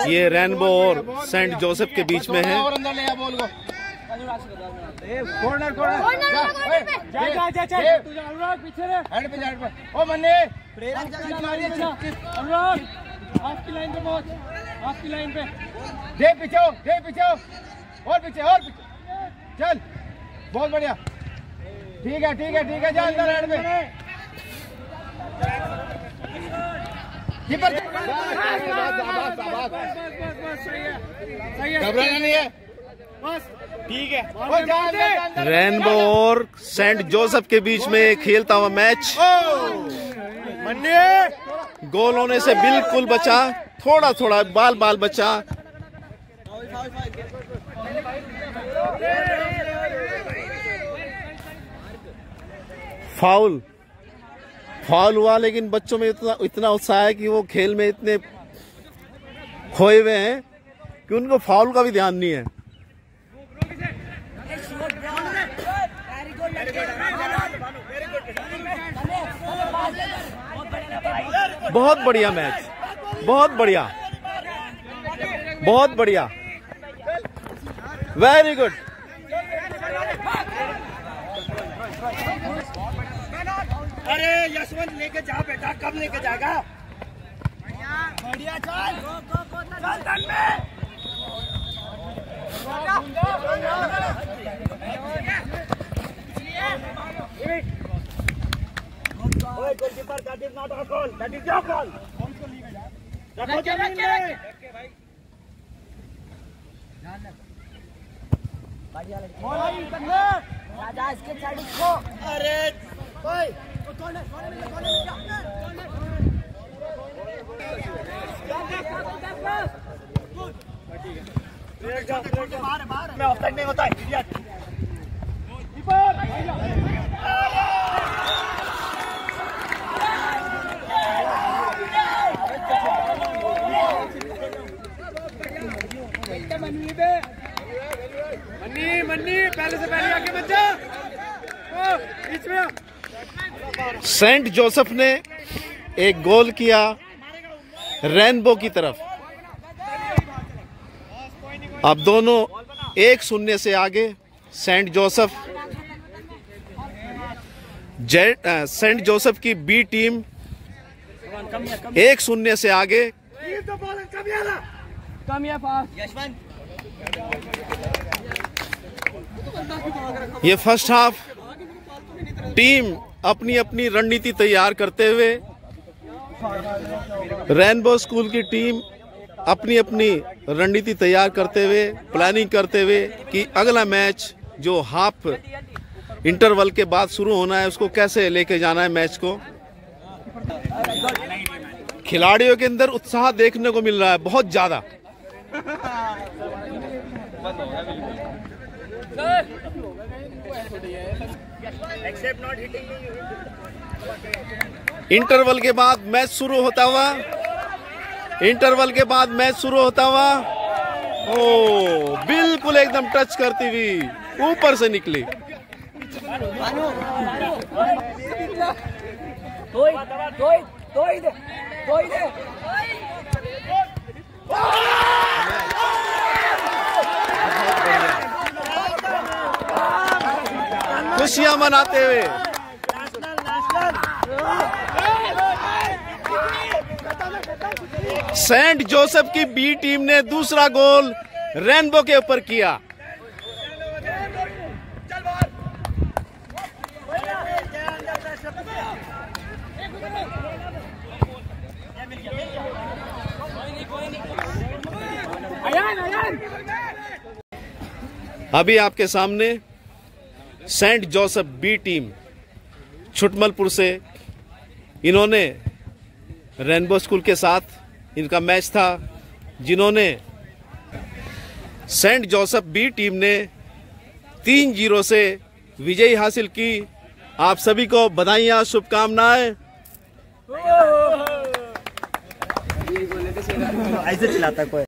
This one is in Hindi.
ये रेनबो और सेंट जोसेफ के बीच में है। आपकी लाइन पे पहुंच, आपकी लाइन पे दे पीछे और पीछे चल, बहुत बढ़िया, ठीक है जा अंदर एंड में घबराना नहीं है, बस ठीक है। रेनबो और सेंट जोसेफ के बीच में खेलता हुआ मैच गोल होने से बिल्कुल बचा, थोड़ा बाल बचा। फाउल हुआ, लेकिन बच्चों में इतना उत्साह है कि वो खेल में इतने खोए हुए हैं कि उनको फाउल का भी ध्यान नहीं है। बहुत बढ़िया मैच, बहुत बढ़िया, वेरी गुड। अरे यशवंत लेके जा बेटा, कब लेके जाएगा? बढ़िया चल goalkeeper, that is not a call, that is your call. रखो जमीन में। राजा इसके साइड को। अरे भाई मैं ऑफसाइड नहीं होता इडियट। मन्नी पहले से पहले आके बच्चा बीच में। सेंट जोसेफ ने एक गोल किया रेनबो की तरफ। अब दोनों 1-0 से आगे। सेंट जोसेफ की बी टीम 1-0 से आगे। ये फर्स्ट हाफ टीम अपनी रणनीति तैयार करते हुए, रेनबो स्कूल की टीम अपनी रणनीति तैयार करते हुए, प्लानिंग करते हुए कि अगला मैच जो हाफ इंटरवल के बाद शुरू होना है उसको कैसे लेके जाना है मैच को। खिलाड़ियों के अंदर उत्साह देखने को मिल रहा है बहुत ज्यादा। इंटरवल के बाद मैच शुरू होता हुआ ओ बिल्कुल एकदम टच करती हुई ऊपर से निकली। खुशियां मनाते हुए सेंट जोसेफ की बी टीम ने दूसरा गोल रेनबो के ऊपर किया। अभी आपके सामने Saint Joseph B team Chhutmalpur से, इन्होंने रेनबो स्कूल के साथ इनका मैच था, जिन्होंने सेंट जोसेफ बी टीम ने 3-0 से विजयी हासिल की। आप सभी को बधाइयां, शुभकामनाएं। ऐसे चिल्लाता कोई।